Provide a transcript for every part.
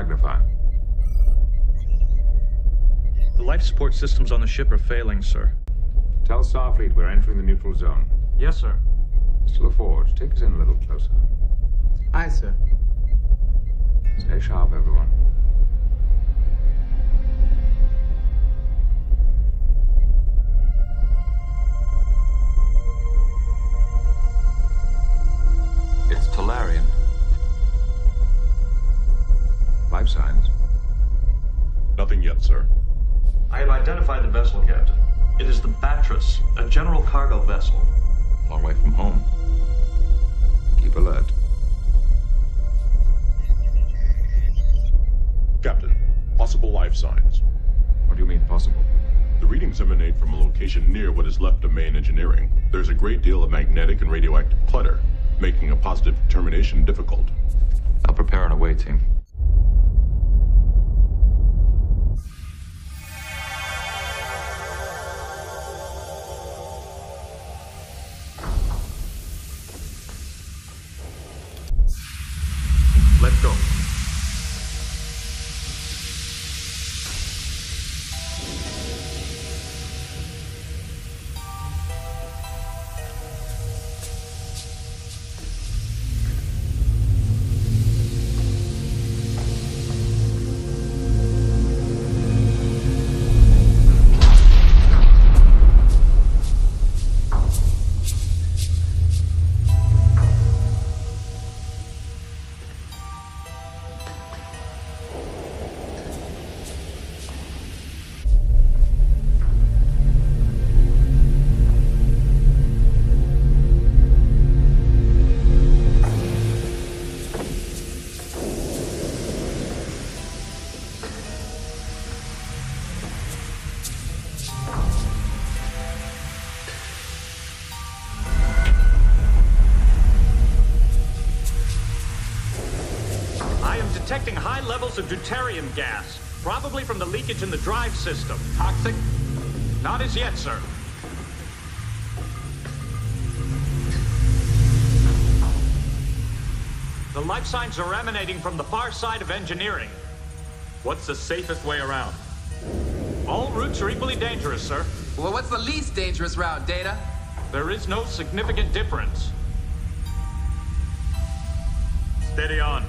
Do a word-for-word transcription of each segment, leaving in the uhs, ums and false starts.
Magnify. The life support systems on the ship are failing, sir. Tell Starfleet we're entering the neutral zone. Yes, sir. Mister LaForge, take us in a little closer. Aye, sir. Stay sharp, everyone. It's Talarian. Life signs. Nothing yet, sir. I have identified the vessel, Captain. It is the Batrus, a general cargo vessel. Long way from home. Keep alert. Captain, possible life signs. What do you mean, possible? The readings emanate from a location near what is left of main engineering. There's a great deal of magnetic and radioactive clutter, making a positive determination difficult. I'll prepare an away team. Let's go. Detecting high levels of deuterium gas, probably from the leakage in the drive system. Toxic? Not as yet, sir. The life signs are emanating from the far side of engineering. What's the safest way around? All routes are equally dangerous, sir. Well, what's the least dangerous route, Data? There is no significant difference. Steady on.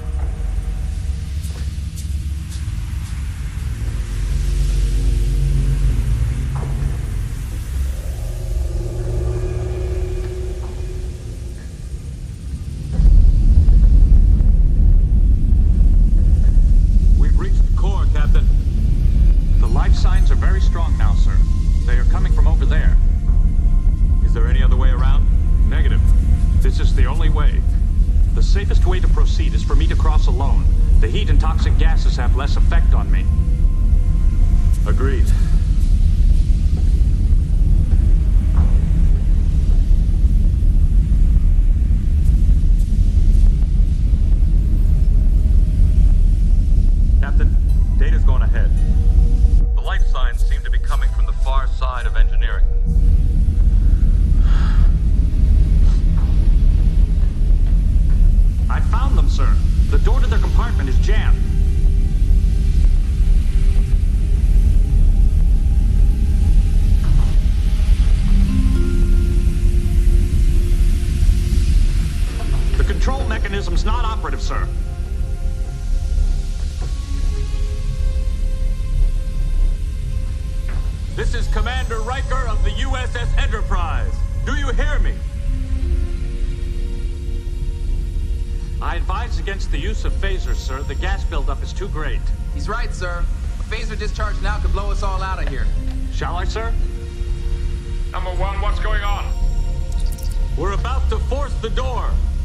Signs are very strong now, sir. They are coming from over there. Is there any other way around? Negative. This is the only way. The safest way to proceed is for me to cross alone. The heat and toxic gases have less effect on me. Agreed. Captain, Data's going ahead. The life signs seem to be coming from the far side of engineering. I found them, sir. The door to their compartment is jammed. The control mechanism's not operative, sir. This is Commander Riker of the U S S Enterprise. Do you hear me? I advise against the use of phasers, sir. The gas buildup is too great. He's right, sir. A phaser discharge now could blow us all out of here. Shall I, sir? Number one, what's going on? We're about to force the door.